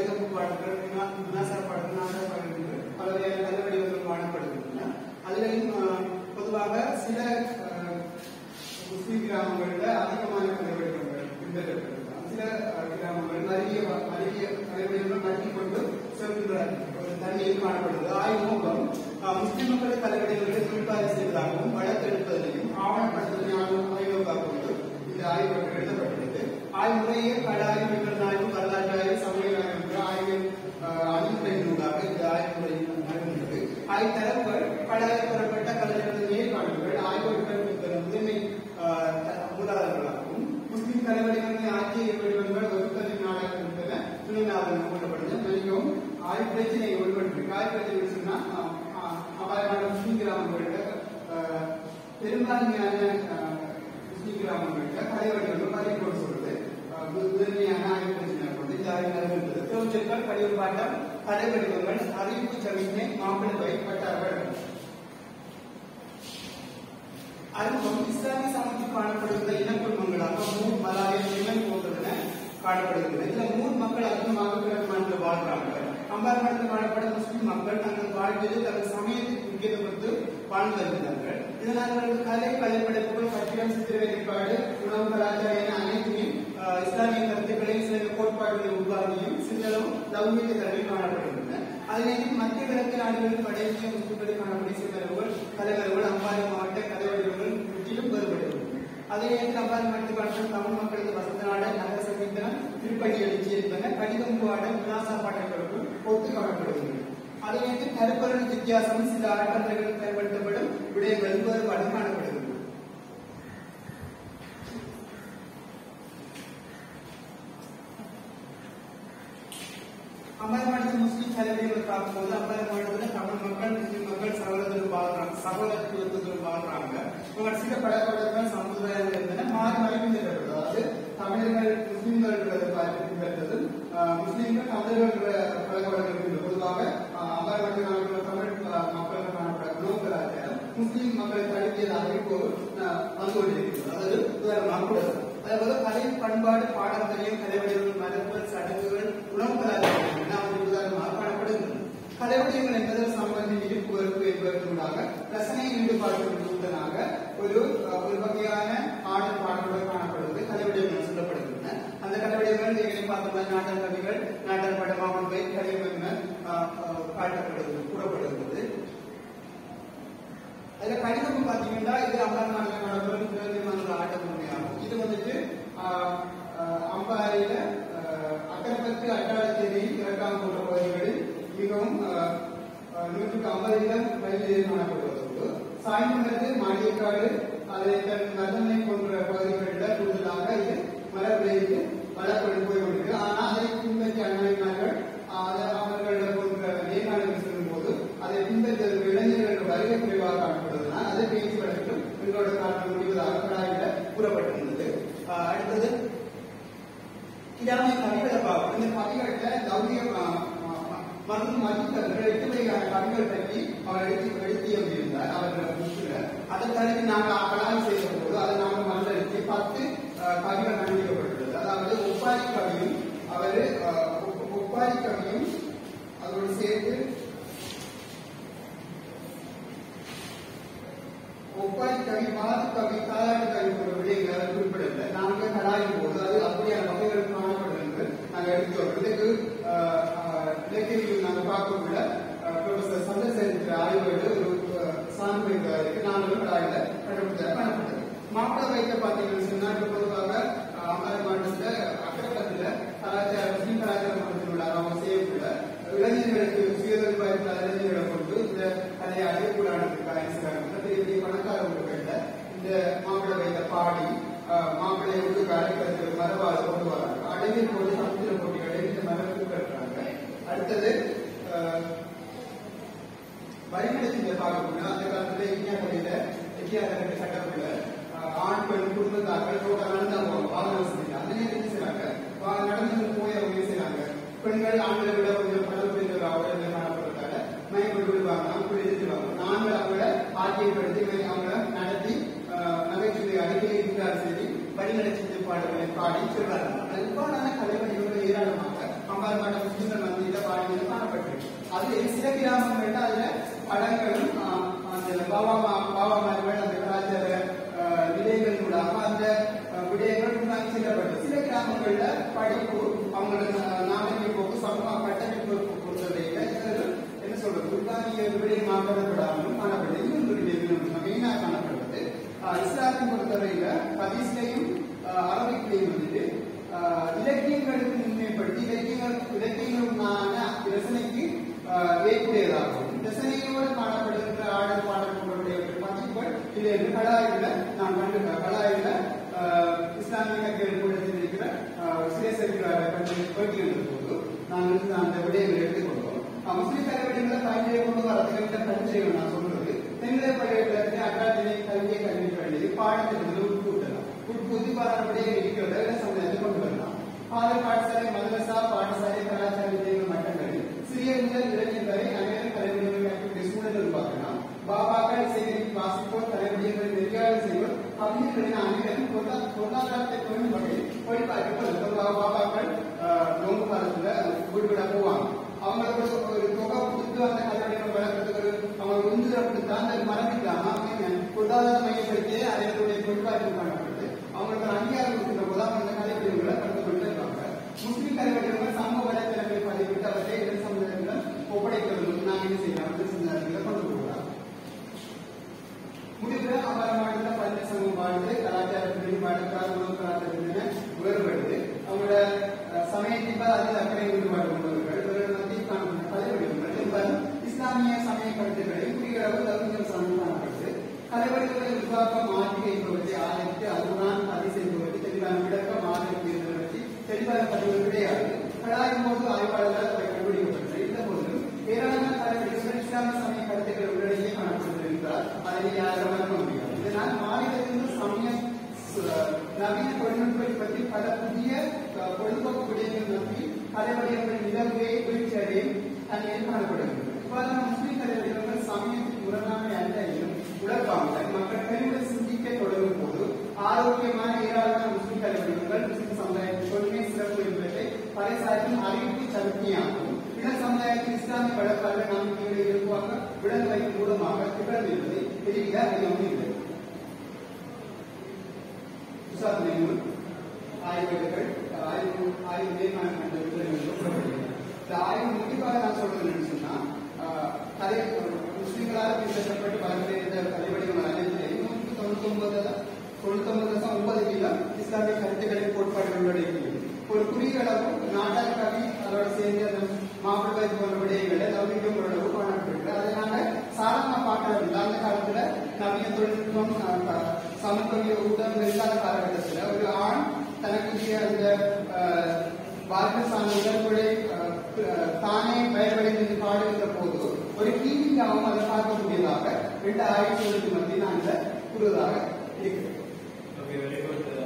கடிதப்பு பாடல்கள், வினாசா பாடல்கள், நாடக பாடல்கள் பல வகையான கலை வடிவங்கள் காணப்படுகின்றன. அதிலையும் பொதுவாக சில முஸ்லிம் கிராமங்கள்ல அதிகமான கலை வடிவங்கள் பின்பற்றப்படுகிறது. சில கிராமங்கள் நிறைய கலை வடிவங்கள் நடத்தி கொண்டு செல்கின்றார்கள். தனியில் காணப்படுகிறது. ஆய்வு நோக்கம் முஸ்லிம் மக்கள் கலை வடிவங்களை குறிப்பாக செய்வதாகவும் வளர்த்தெடுப்பதையும் ஆவணப்படுத்துவதையும் ஆய்வாக கொண்டு இந்த ஆய்வு எழுதப்பட்டுள்ளது. ஆய்வுமுறையே கடாயம், ஆய்வு, வரலாற்று ஆய்வு, சமூக ஆய்வு ஆய்வின் அணுகுமுறை நூலாக இந்த ஆய்வுமுறை நடைபெறுகிறது. ஆய்வு தரவுகள் கடாயம் பெறப்பட்ட கலைஞர்கள் நேர்காணல்கள் ஆய்வுகள் முதன்மை மூலாதாரங்களாகவும் முஸ்லிம் கலை வடிவங்களை ஆட்சிய வடிவங்கள் வகுப்பதின் நாடகம் என்பன துணை நாடகம் கூட்டப்படுகிறது. மிகவும் ஆய்வு பிரச்சனை உள்பட்டு ஆய்வு பிரச்சனை சொன்னா அபாயமான முஸ்லிம் கிராமங்கள்ல பெரும்பான்மையான முஸ்லிம் கிராமங்கள்ல கலை வடிவங்கள் பதிவு சொல்றது முதன்மையான ஆய்வு பிரச்சனை கொண்டு இந்த ஆய்வு நடைபெறுகிறது. தோற்றங்கள், கழிவுபாட்டம், கலை வடிவங்கள், அறிவிப்பு சமிக்ஞை, மாப்பிள்ளை பட்டார்கள். அறிமுகம் இஸ்லாமிய சமூகத்தில் காணப்படுகிற இனக்குழுமங்களாக மூர், மலாயம், இனம் போன்றன காணப்படுகிறது. இதுல மூர் மக்கள் அதிகமாக கிழக்கு வாழ்றாங்க. அம்பார் மண்டலத்தில் காணப்படும் முஸ்லிம் மக்கள் தங்கள் வாழ்வில் தங்கள் சமயத்திற்கு முக்கியத்துவம் கொடுத்து வாழ்ந்து வருகிறார்கள். இதனால் அவர்கள் கலை, கலைப்படைப்புகள், கட்டிடம், சித்திர வெளிப்பாடு, உணவு, கலாச்சாரம் அனைத்துமே இஸ்லாமிய கருத்துக்களை சில கோட்பாடுகளை உருவாகியும் சிறிதளவும் லௌகீக தரவில் காணப்படுகின்றன. அதிலேயும் மத்திய கிழக்கு நாடுகளில் படைப்பிய முஸ்லிம்களில் காணப்படும் சிலர்கள் கலைவர்கள் அம்பாறை மாவட்ட கலை வடிவங்கள் முற்றிலும் வேறுபடுகின்றன. அதே நேரத்தில் அம்பாறை மாவட்டத்தில் காணப்படும் தமிழ் மக்களுக்கு வசந்த நாடல், நகர சங்கீதம், திருப்பணி எழுச்சி என்பன கடிதம் பாடல், வினாசா பாடல்களுக்கு ஒத்து காணப்படுகின்றன. அதே நேரத்தில் கருப்பொருள் வித்தியாசம், சில ஆட்டங்கள் பயன்படுத்தப்படும் விடயங்கள் வேறுபாடு காணப்படுகிறது. அம்பாறை மாவட்டத்தில் முஸ்லிம் கலைஞர்கள் பார்க்கும்போது அம்பாறை மாவட்டத்தில் தமிழ் மக்கள், முஸ்லிம் மக்கள் சகோதரத்துவத்துடன் வாழ்றாங்க. உங்களோட சில பழக்கவழக்கங்கள், சமுதாயங்கள் இருந்தன மாறி மாறி பின்பற்றப்படுது. அதாவது தமிழர்கள் முஸ்லிம்கள் பின்பற்றது, முஸ்லிம்கள் தமிழர்கள் பழக்கவழக்கங்கள். பொதுவாக அம்பாறை மாவட்டத்தில் தமிழ் மக்கள் காணப்பட உணவு கலாச்சாரம் முஸ்லிம் மக்கள் தடுக்கியதாக இப்போ வந்து கொண்டிருக்கிறது. அதாவது உதாரணமாக கூட அதாவது கலை, பண்பாடு, பாரம்பரியம், கலை வடிவங்கள், மரபுகள், சடங்குகள், உணவு கலாச்சாரம் உதாரணமாக காணப்படுகின்றன. கலை வடிவங்கள் என்பது சம்பந்தம், இருப்பு, வெறுப்பு என்பதற்குள்ளாக ரசனையின் ஈடுபாடுகளுடனாக ஒரு வகையான ஆடல் பாடல்கள் காணப்படுவது கலை வடிவங்கள் சொல்லப்படுகின்றன. அந்த கலை வடிவங்கள் நீங்கள் பார்த்த மாதிரி நாடல் கவிகள், நாடல் பட மாமன்வை கலை வடிவங்கள் காட்டப்படுகிறது, கூறப்படுகிறது. அதுல கடிதம் பாத்தீங்கன்னா இது அம்பாறை மாநில ஆட்ட முறையாகும். இது வந்துட்டு அம்பாறையில அக்கரப்பத்து, அட்டாளச்சேரி, இறக்காம் போன்ற பகுதிகளில் மிகவும் 150 பயிர் காணப்படுவதோடு சாய்ந்தமரத்து, மாடியக்காடு, அதை நதனை போன்ற பகுதிகளில் கூடுதலாக இது மரப்பெய்து வளர்ப்பட்டு போய் கொண்டிருக்கு. ஆனால் அதை பின்பற்றி அண்ணாவினார்கள் அவர்கள் போன்ற நேர்காணலுக்கு செல்லும் போது அதை பின்பற்ற இளைஞர்கள் வருகை குறைவாக காணப்படுவதனால் அதை பேச்சு வழக்கிலும் எங்களோட காலம் முடிவதாக கடாயில கூறப்பட்டிருந்தது. அடுத்தது இதான கவிகளை பார்ப்போம். இந்த கவிகள்ல லௌகிய மற்றும் மதிப்பவர்கள் 8 வகையான கவிகள் பற்றி அவர் எடுத்து இருந்தார். அவர்கள் அதை தடுத்து நாங்கள் கலாய் செய்த போது அதை நாங்கள் மன்றடித்து 10 கவிகள் கண்டுபிடிக்கப்பட்டுள்ளது. அதாவது ஒப்பாரி கவியும் அதோடு சேர்த்து ஒப்பாரி கவி, வாது கவி, தாலாட்டு கவி போன்ற விடயங்களை குறிப்பிடவில்லை. நாங்கள் கலாயும் போது அது அப்படியான வகைகள் காணப்படும் என்று நாங்கள் எடுத்தோம். இதுக்கு இலக்கியத்தில் நாங்கள் பார்க்கக்குள்ள ப்ரொஃபசர் சந்திரசேகர் ஆய்வுகள் ஒரு சான்று இருக்கு. நாங்களும் கலாயில கண்டுபிடித்த காணப்பட்டது. மாப்பிள்ளை வைக்க பார்த்தீங்கன்னு சொன்னா பொதுவாக அம்பாறை மாவட்டத்தில் அக்கரப்பத்தில் கலாச்சார முஸ்லிம் கலாச்சார மன்றத்தில் உள்ள அவங்க செய்யக்குள்ள இளைஞர்களுக்கு சுயதொழில் வாய்ப்பு இளைஞர்களை கொண்டு இந்த கலையை அழைக்கூடானதுக்காக பெரிய பெரிய பணக்கார ஊர்களில் இந்த மாப்பிள்ளை வைத்த பாடி மாப்பிள்ளையை ஊருக்கு அழைக்கிறதுக்கு மரபாக கொண்டு வராங்க. அழகில் போது சமுத்திர போட்டிகளை இந்த மரபு கட்டுறாங்க. அடுத்தது வரிமடத்தை பார்க்கணும்னா அந்த காலத்துல இந்தியாவுடைய எட்டியாளர்கள் சட்டத்துல ஆண் பெண் குடும்பத்தார்கள் நடந்தாங்க வாகன வசதி அந்த நேரத்தில் செய்றாங்க. நடந்து போய் அவங்க செய்றாங்க. பெண்கள் ஆண்களை விட கொஞ்சம் பணம் புரிந்தவர்கள் காணப்படுறதால மயப்பட்டு விடுவாங்க, அப்படி எடுத்துவாங்க. நாங்கள் அவங்கள ஆட்சியப்படுத்தி அவங்கள நடத்தி நகைச்சுவை அடிக்கடி இருக்கிறார் செய்தி வழிநடை பாடல்களை பாடி சொல்றாங்க. இவ்வாறான கலை வடிவங்கள் ஏராளமாக அம்பார் மாவட்ட முஸ்லிம்கள் மத்தியில பாடியது காணப்பட்டிருக்கு. அது சில கிராமங்கள்ல அதுல படங்களும் அந்த பாவாமார்கள் அந்த கலாச்சார விதைகள் கூட அந்த விடயங்கள் முன்னாடி செல்லப்பட்டது. சில கிராமங்கள்ல படிப்பு அவங்களோட நாகரிக போக்கு சமூக கட்டமைப்பு பொறுத்தவரையில என்ன சொல்றது குர்பானிய விடயமாக கருதப்படாமலும் காணப்படுது. இன்னும் விடயம் மெயினா காணப்படுறது இஸ்லாத்தை பொறுத்தவரையில ஹதீஸ்லையும் அரபிக்லையும் வந்துட்டு இலக்கியங்களுக்கு முன்மைப்படுத்தி இலக்கியங்களுமான ரசனைக்கு ஏற்புடையதாகும். ரசனையோடு காணப்படுகின்ற ஆடல் பாடல்களுடைய பதிவுகள் இது கலாயில நான் கண்டு கலாயில இஸ்லாமிய கேள்விக்கூடத்தில் இருக்கிற சிலேசரிகளாக பேட்டி எழுந்த போது நாங்கள் அந்த விடயங்களை எடுத்துக்கொண்டோம். முஸ்லிம் கல்விகளை பயன்படுத்தி கொண்டு வரதுக்கு கல்வி நான் சொல்றது தென்னிலை பள்ளிகளுக்கு அக்காத்தினை கல்வியை கல்வி பள்ளி பாடத்திற்கு உட்கூட்டலாம் உட்புதி பாரம்பரிய இருக்கிறத சமுதாயத்தை கொண்டு வரலாம். ஆறு பாடசாலை மதரசா பாடசாலை கலாச்சார விஜயங்கள் மட்டங்களில் சிறிய முதல் இளைஞர் வரை அனைவரும் தலைமுறைகளை சூழல் உருவாக்கலாம். பாபாக்கள் சேகரிப்பு வாசிப்போர் தலைமுறைகளை நெறியாளர் செய்வோர் கவிஞர்களின் அனைவரும் பொருளாதாரத்தை கொள்ளும் வகையில் வழிபாட்டு பாபாக்கள் நோம்பு காலத்துல வீடுவிட போவாங்க. அவங்களுக்கு ஒரு தொகை கொடுத்து அந்த கல்வியை வளர்க்கறதுக்கு அவங்க உந்துதல் அந்த மறந்துட்டாங்க பொருளாதார மையப்படுத்தியே அதனுடைய பொருட்காட்சி காணப்படுது. அவங்களுக்கு அங்கீகாரம் கொடுக்கிற போது அந்த கலைப்பிரிவுகளை கலந்து கொண்டு இருக்காங்க. முஸ்லிம் கலைப்பிரிவுகள் சமூக வலைத்தளங்களை பதிவிட்டு அவற்றை இளம் சமுதாயத்தில் ஒப்படைக்கிறது நாங்கள் என்ன செய்யலாம் சமுதாயத்தில் கொண்டு போகலாம். முடிவு அம்பாறை மாவட்டத்தில் பள்ளி சமூகம் வாழ்ந்து கலாச்சாரத்தின் பாடக்கார உணவு கலாச்சாரத்தின வேறுபடுது. அவங்களோட சமயத்திற்கு அதில் அக்கறை ஈடுபாடு கொண்டவர்கள் மத்தியில் காணப்பட்ட கலைவடிவங்கள் இஸ்லாமிய சமய கருத்துக்களை குறிகளவு லௌகிகம் சமயம் காணப்படுது. கலைவடிவங்களை உருவாக்க மாற்றி என்பவற்றை ஆதரித்து அதுதான் பதிவு என்பவற்றை தெளிவான விளக்கம் ஆதரிப்பு என்பவற்றை தெளிவான பதிவு கிடையாது. கலாயின் போது ஆய்வாளர்களால் கண்டுபிடிக்கப்பட்டது. இந்த போதிலும் ஏராளமான கலைவடிவங்கள் இஸ்லாமிய சமய கருத்துக்கள் உள்ளடங்கியே காணப்படுகிறது என்றால் அதை யாரும் மறக்க முடியாது. இதனால் மாநிலத்தின் சமய நவீன தொழில்நுட்பத்தை பற்றி பல புதிய பொழுதுபோக்கு விடயங்கள் நம்பி கலைவடிவங்கள் நிலவுகையை வீழ்ச்சி அடையும் தன்மையில் காணப்படுகிறது. இவ்வாறு முஸ்லிம் கலைவடிவங்கள் சமயத்தின் முரணாமை அல்ல என்றும் உலர்வாமல் மக்கள் பெருமை சிந்திக்க தொடங்கும் போது ஆரோக்கியமான ஏராளமான முஸ்லிம் கலைவடிவங்கள் முஸ்லிம் சமுதாயத்தின் கொள்கை சிறப்பு என்பதை பறைசாற்றும் அறிவிப்பு சக்தியாகும். இன சமுதாயத்தில் இஸ்லாமிய வழக்காளர் நம்பிக்கைகளை இயல்பாக விலங்கு வைக்கும் மூலமாக திகழ்ந்து என்பதை தெரிவிக்க அறியாமல் இல்லை. ஆய்வுகள் ஆய்வு முடிவாக நான் சொல்றது சொன்னா கலை முஸ்லிம்களால் பின்பற்றப்பட்டு வரவேற்ற கலைவடிவங்கள் அனைத்திலே 99.9% இஸ்லாமிய கருத்துக்களின் கோட்பாடுகள் உள்ளடக்கியது. ஒரு குறுகளவு நாடக கவி அதோட சேர்ந்த மாப்பிள்ளை போன்ற விடயங்களை லௌகிகம் ஓரளவு காணப்பட்டிருக்கு. அதனால சாதாரண பார்க்கறது அந்த காலத்துல நவீன தொழில்நுட்பம் சமூக ஊடகங்கள் இல்லாத காலகட்டத்துல ஒரு ஆண் தனக்குரிய அந்த வாழ்க்கை சார்ந்த உடற்புழை தானே பயன்படுத்தி பாடுகின்ற போது ஒரு கீழிங்காகவும் அதை பார்க்க முடியதாக 2000 மத்தியில் அந்த கூறுவதாக இருக்கிறது.